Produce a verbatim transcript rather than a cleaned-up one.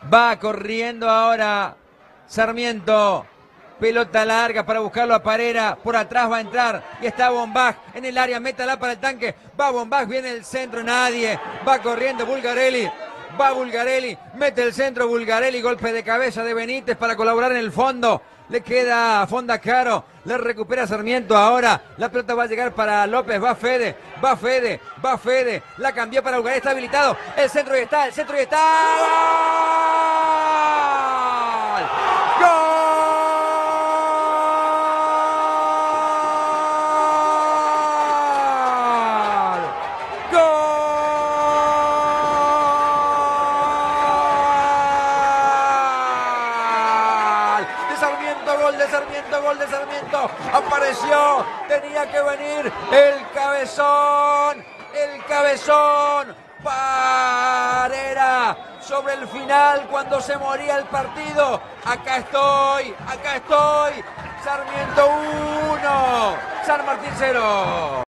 Va corriendo ahora Sarmiento. Pelota larga para buscarlo a Parera. Por atrás va a entrar. Y está Bombach en el área. Métala para el tanque. Va Bombach. Viene el centro. Nadie. Va corriendo Bulgarelli. Va Bulgarelli. Mete el centro Bulgarelli. Golpe de cabeza de Benítez para colaborar en el fondo. Le queda a Fonda Caro. Le recupera Sarmiento ahora. La pelota va a llegar para López. Va Fede. Va Fede. Va Fede. La cambió para Bulgarelli. Está habilitado. El centro y está. El centro y está. ¡Gol! ¡Gol! Sarmiento, gol de Sarmiento, gol de Sarmiento, apareció, tenía que venir el cabezón, el cabezón, Parera, sobre el final cuando se moría el partido, acá estoy, acá estoy, Sarmiento uno, San Martín cero.